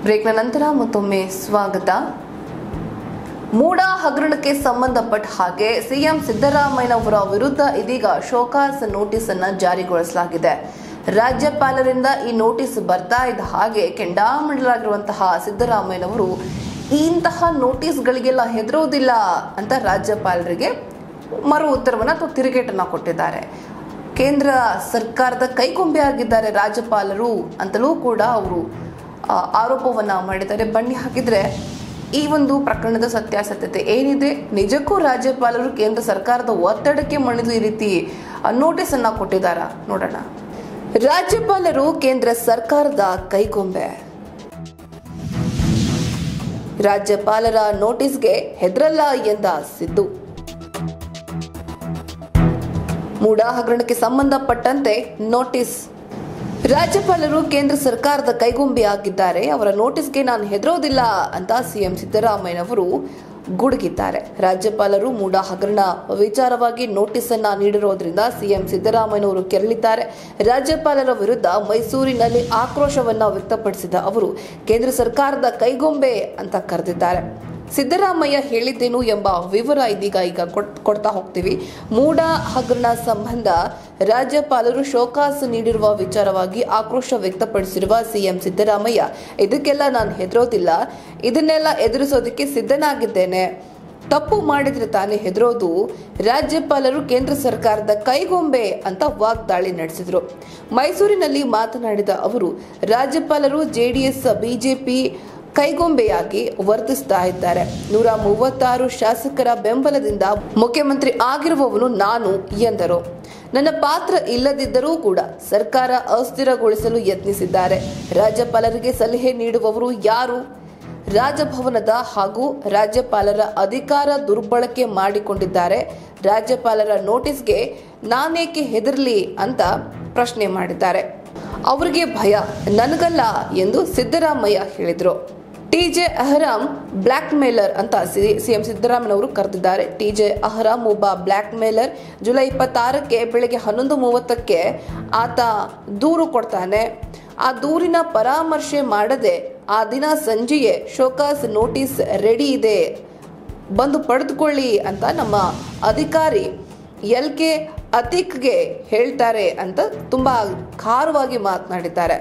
ಬ್ರೇಕ್ನ ನಂತರ ಮತ್ತೊಮ್ಮೆ ಸ್ವಾಗತ. ಮೂಡ ಹಗರಣಕ್ಕೆ ಸಂಬಂಧಪಟ್ಟ ಹಾಗೆ ಸಿಎಂ ಸಿದ್ದರಾಮಯ್ಯನವರ ವಿರುದ್ಧ ಇದೀಗ ಶೋಕಾಸ್ ನೋಟಿಸ್ ಅನ್ನು ಜಾರಿಗೊಳಿಸಲಾಗಿದೆ. ರಾಜ್ಯಪಾಲರಿಂದ ಈ ನೋಟಿಸ್ ಬರ್ತಾ ಇದ್ದ ಹಾಗೆ ಕೆಂಡಾಮಂಡಲಾಗಿರುವಂತಹ ಸಿದ್ದರಾಮಯ್ಯನವರು ಇಂತಹ ನೋಟಿಸ್ಗಳಿಗೆಲ್ಲ ಹೆದರೋದಿಲ್ಲ ಅಂತ ರಾಜ್ಯಪಾಲರಿಗೆ ಮರು ಉತ್ತರವನ್ನು ಅಥವಾ ತಿರುಗೇಟನ್ನು ಕೊಟ್ಟಿದ್ದಾರೆ. ಕೇಂದ್ರ ಸರ್ಕಾರದ ಕೈಗೊಂಬೆ ಆಗಿದ್ದಾರೆ ರಾಜ್ಯಪಾಲರು ಅಂತಲೂ ಕೂಡ ಅವರು ಆರೋಪವನ್ನ ಮಾಡಿದ್ದಾರೆ. ಬನ್ನಿ ಹಾಕಿದ್ರೆ ಈ ಒಂದು ಪ್ರಕರಣದ ಸತ್ಯಾಸತ್ಯತೆ ಏನಿದೆ, ನಿಜಕ್ಕೂ ರಾಜ್ಯಪಾಲರು ಕೇಂದ್ರ ಸರ್ಕಾರದ ಒತ್ತಡಕ್ಕೆ ಮಣಿದು ಈ ರೀತಿ ನೋಟಿಸ್ ಅನ್ನ ಕೊಟ್ಟಿದ್ದಾರಾ ನೋಡೋಣ. ರಾಜ್ಯಪಾಲರು ಕೇಂದ್ರ ಸರ್ಕಾರದ ಕೈಗೊಂಬೆ. ರಾಜ್ಯಪಾಲರ ನೋಟಿಸ್ಗೆ ಹೆದರಲ್ಲ ಎಂದ ಸಿದ್ದು. ಮೂಡ ಹಗರಣಕ್ಕೆ ಸಂಬಂಧಪಟ್ಟಂತೆ ನೋಟಿಸ್. ರಾಜ್ಯಪಾಲರು ಕೇಂದ್ರ ಸರ್ಕಾರದ ಕೈಗೊಂಬೆ ಆಗಿದ್ದಾರೆ, ಅವರ ನೋಟಿಸ್ಗೆ ನಾನು ಹೆದರೋದಿಲ್ಲ ಅಂತ ಸಿಎಂ ಸಿದ್ದರಾಮಯ್ಯನವರು ಗುಡುಗಿದ್ದಾರೆ. ರಾಜ್ಯಪಾಲರು ಮೂಡ ಹಗರಣ ವಿಚಾರವಾಗಿ ನೋಟಿಸ್ ಅನ್ನ ನೀಡಿರೋದ್ರಿಂದ ಸಿಎಂ ಸಿದ್ದರಾಮಯ್ಯನವರು ಕೆರಳಿದ್ದಾರೆ. ರಾಜ್ಯಪಾಲರ ವಿರುದ್ಧ ಮೈಸೂರಿನಲ್ಲಿ ಆಕ್ರೋಶವನ್ನ ವ್ಯಕ್ತಪಡಿಸಿದ ಅವರು ಕೇಂದ್ರ ಸರ್ಕಾರದ ಕೈಗೊಂಬೆ ಅಂತ ಕರೆದಿದ್ದಾರೆ. ಸಿದ್ದರಾಮಯ್ಯ ಹೇಳಿದ್ದೇನು ಎಂಬ ವಿವರ ಇದೀಗ ಕೊಡ್ತಾ ಹೋಗ್ತೀವಿ. ಮೂಡ ಹಗರಣ ಸಂಬಂಧ ರಾಜ್ಯಪಾಲರು ಶೋಕಾಸ್ ನೀಡಿರುವ ವಿಚಾರವಾಗಿ ಆಕ್ರೋಶ ವ್ಯಕ್ತಪಡಿಸಿರುವ ಸಿಎಂ ಸಿದ್ದರಾಮಯ್ಯ, ಇದಕ್ಕೆಲ್ಲ ನಾನು ಹೆದರೋದಿಲ್ಲ, ಇದನ್ನೆಲ್ಲ ಎದುರಿಸೋದಕ್ಕೆ ಸಿದ್ಧನಾಗಿದ್ದೇನೆ. ತಪ್ಪು ಮಾಡಿದ್ರೆ ತಾನೇ ಹೆದರೋದು, ರಾಜ್ಯಪಾಲರು ಕೇಂದ್ರ ಸರ್ಕಾರದ ಕೈಗೊಂಬೆ ಅಂತ ವಾಗ್ದಾಳಿ ನಡೆಸಿದ್ರು. ಮೈಸೂರಿನಲ್ಲಿ ಮಾತನಾಡಿದ ಅವರು, ರಾಜ್ಯಪಾಲರು ಜೆಡಿಎಸ್ ಬಿಜೆಪಿ ಕೈಗೊಂಬೆಯಾಗಿ ವರ್ತಿಸ್ತಾ ಇದ್ದಾರೆ. 136 ಶಾಸಕರ ಬೆಂಬಲದಿಂದ ಮುಖ್ಯಮಂತ್ರಿ ಆಗಿರುವವನು ನಾನು ಎಂದರು. ನನ್ನ ಪಾತ್ರ ಇಲ್ಲದಿದ್ದರೂ ಕೂಡ ಸರ್ಕಾರ ಅಸ್ಥಿರಗೊಳಿಸಲು ಯತ್ನಿಸಿದ್ದಾರೆ. ರಾಜ್ಯಪಾಲರಿಗೆ ಸಲಹೆ ನೀಡುವವರು ಯಾರು? ರಾಜಭವನದ ಹಾಗೂ ರಾಜ್ಯಪಾಲರ ಅಧಿಕಾರ ದುರ್ಬಳಕೆ ಮಾಡಿಕೊಂಡಿದ್ದಾರೆ. ರಾಜ್ಯಪಾಲರ ನೋಟಿಸ್ಗೆ ನಾನೇಕೆ ಹೆದರ್ಲಿ ಅಂತ ಪ್ರಶ್ನೆ ಮಾಡಿದ್ದಾರೆ. ಅವರಿಗೆ ಭಯ, ನನಗಲ್ಲ ಎಂದು ಸಿದ್ದರಾಮಯ್ಯ ಹೇಳಿದರು. ಟಿಜೆ ಅಹರಾಮ್ ಬ್ಲ್ಯಾಕ್ ಮೇಲರ್ ಅಂತ ಸಿಎಂ ಸಿದ್ದರಾಮಯ್ಯನವರು ಕರೆದಿದ್ದಾರೆ. ಟಿಜೆ ಅಹರಾಮ್ ಒಬ್ಬ ಬ್ಲ್ಯಾಕ್ ಮೇಲರ್. ಜುಲೈ 26ಕ್ಕೆ ಬೆಳಗ್ಗೆ 11:30ಕ್ಕೆ ಆತ ದೂರು ಕೊಡ್ತಾನೆ. ಆ ದೂರಿನ ಪರಾಮರ್ಶೆ ಮಾಡದೆ ಆ ದಿನ ಸಂಜೆಯೇ ಶೋಕಾಸ್ ನೋಟಿಸ್ ರೆಡಿ ಇದೆ, ಬಂದು ಪಡೆದುಕೊಳ್ಳಿ ಅಂತ ನಮ್ಮ ಅಧಿಕಾರಿ LK ಅತೀಕ್ಗೆ ಹೇಳ್ತಾರೆ ಅಂತ ತುಂಬಾ ಖಾರವಾಗಿ ಮಾತನಾಡಿದ್ದಾರೆ.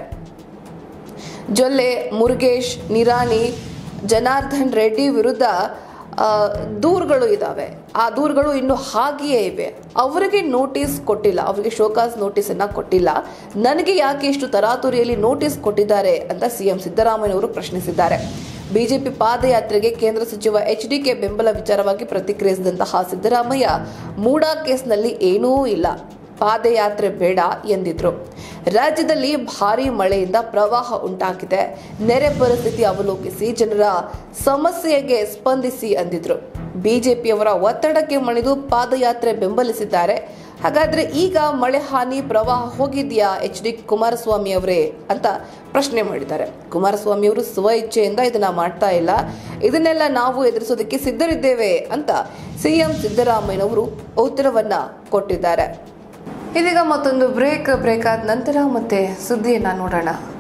ಜೊಲ್ಲೆ, ಮುರುಗೇಶ್, ನಿರಾಣಿ, ಜನಾರ್ದನ್ ರೆಡ್ಡಿ ವಿರುದ್ಧ ದೂರುಗಳು ಇದ್ದಾವೆ. ಆ ದೂರುಗಳು ಇನ್ನು ಹಾಗೆಯೇ ಇವೆ. ಅವರಿಗೆ ನೋಟಿಸ್ ಕೊಟ್ಟಿಲ್ಲ, ಅವರಿಗೆ ಶೋಕಾಸ್ ನೋಟಿಸ್ ಅನ್ನ ಕೊಟ್ಟಿಲ್ಲ. ನನಗೆ ಯಾಕೆ ಇಷ್ಟು ತರಾತುರಿಯಲ್ಲಿ ನೋಟಿಸ್ ಕೊಟ್ಟಿದ್ದಾರೆ ಅಂತ ಸಿಎಂ ಸಿದ್ದರಾಮಯ್ಯನವರು ಪ್ರಶ್ನಿಸಿದ್ದಾರೆ. ಬಿಜೆಪಿ ಪಾದಯಾತ್ರೆಗೆ ಕೇಂದ್ರ ಸಚಿವ HDK ಬೆಂಬಲ ವಿಚಾರವಾಗಿ ಪ್ರತಿಕ್ರಿಯಿಸಿದಂತಹ ಸಿದ್ದರಾಮಯ್ಯ, ಮೂಡ ಕೇಸ್ನಲ್ಲಿ ಏನೂ ಇಲ್ಲ, ಪಾದಯಾತ್ರೆ ಬೇಡ ಎಂದಿದ್ರು. ರಾಜ್ಯದಲ್ಲಿ ಭಾರೀ ಮಳೆಯಿಂದ ಪ್ರವಾಹ ಉಂಟಾಗಿದೆ, ನೆರೆ ಪರಿಸ್ಥಿತಿ ಅವಲೋಕಿಸಿ ಜನರ ಸಮಸ್ಯೆಗೆ ಸ್ಪಂದಿಸಿ ಅಂದಿದ್ರು. ಬಿಜೆಪಿಯವರ ಒತ್ತಡಕ್ಕೆ ಮಣಿದು ಪಾದಯಾತ್ರೆ ಬೆಂಬಲಿಸಿದ್ದಾರೆ. ಹಾಗಾದ್ರೆ ಈಗ ಮಳೆ ಹಾನಿ ಪ್ರವಾಹ ಹೋಗಿದ್ಯಾ HD ಕುಮಾರಸ್ವಾಮಿ ಅವರೇ ಅಂತ ಪ್ರಶ್ನೆ ಮಾಡಿದ್ದಾರೆ. ಕುಮಾರಸ್ವಾಮಿ ಅವರು ಸ್ವ ಇಚ್ಛೆಯಿಂದ ಇದನ್ನ ಮಾಡ್ತಾ ಇಲ್ಲ, ಇದನ್ನೆಲ್ಲ ನಾವು ಎದುರಿಸೋದಕ್ಕೆ ಸಿದ್ಧರಿದ್ದೇವೆ ಅಂತ ಸಿಎಂ ಸಿದ್ದರಾಮಯ್ಯನವರು ಉತ್ತರವನ್ನ ಕೊಟ್ಟಿದ್ದಾರೆ. ಇದೀಗ ಮತ್ತೊಂದು ಬ್ರೇಕ್ ಆದ ನಂತರ ಮತ್ತೆ ಸುದ್ದಿಯನ್ನ ನೋಡೋಣ.